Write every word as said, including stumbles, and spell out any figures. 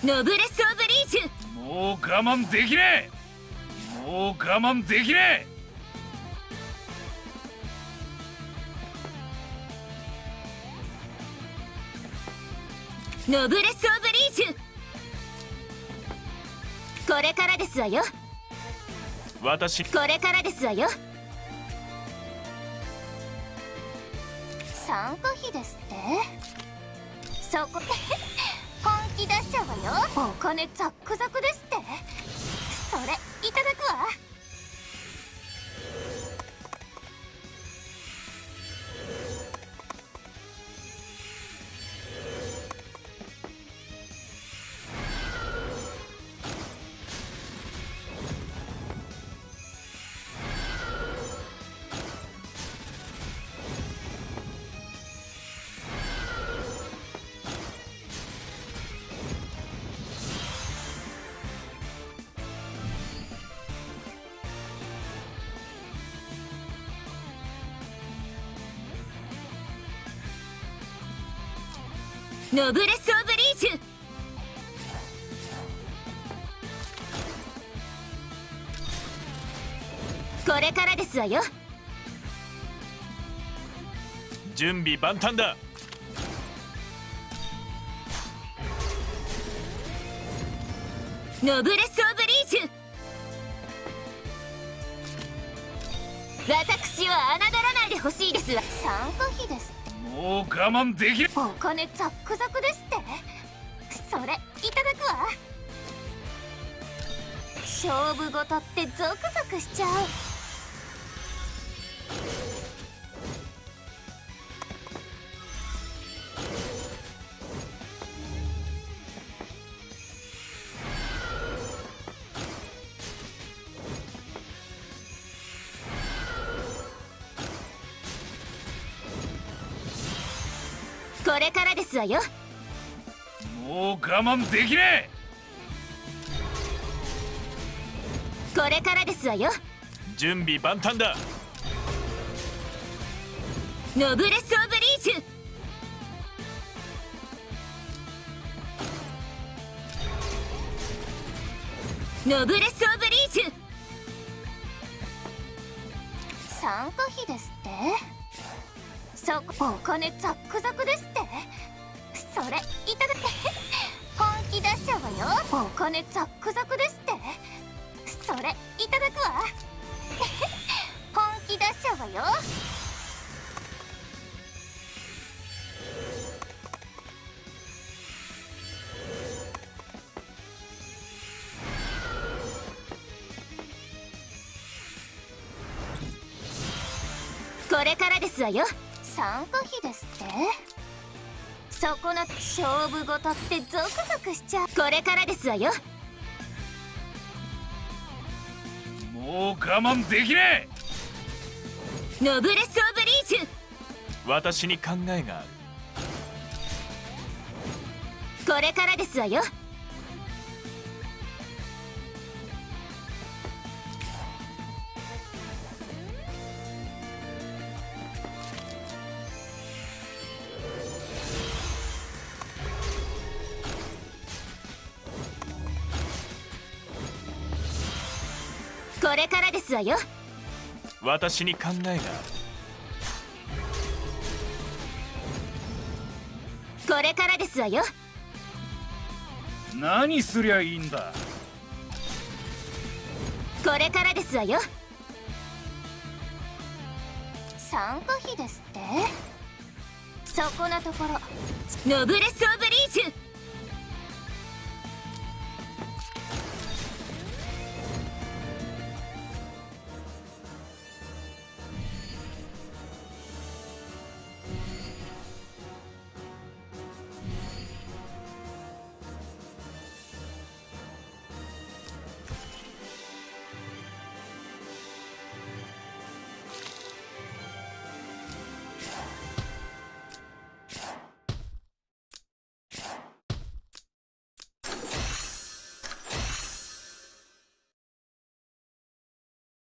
ノブレス・オブ・リージュ。 もう我慢できねえ。もう我慢できねえ。ノブレス・オブ・リージュ。これからですわよ。 私これからですわよ。 参加費ですって。そこで本気出しちゃうわよ。お金ザックザクですって。それいただくわ。 ノブレス・オブ・リージュ。これからですわよ。 準備万端だ。 ノブレス・オブ・リージュ。私を侮らないでほしいですわ。 参加費ですって。 もう我慢できねお金ザックザクですって。それいただくわ。勝負事ってゾクゾクしちゃう。 これからですわよ。 え。もう我慢できねこれからですわよ。 え。準備万端だ。 ノブレス・オブ・リージュ。ノブレス・オブ・リージュ。 参加費ですって。そこお金ザックザクですって。それいただく。本気出しちゃうわよ。お金ザックザクですって。それいただくわ。本気出しちゃうわよ。 これからですわよ。 参加費ですって。そこの勝負事ってゾクゾクしちゃう。 これからですわよ。 え。もう我慢できねえ。 ノブレス・オブ・リージュ。 私に考えがある。 これからですわよ。これからですわよ。 私に考えがある。 これからですわよ。 何すりゃいいんだ。 これからですわよ。 参加費ですって。そこなところ。 ノブレス・オブ・リージュ。